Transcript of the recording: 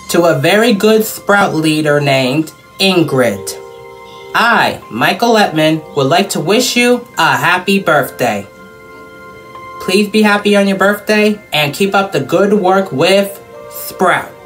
to a very good Sprout leader named Ingrid. I, Michael Lettman, would like to wish you a happy birthday. Please be happy on your birthday and keep up the good work with Sprout.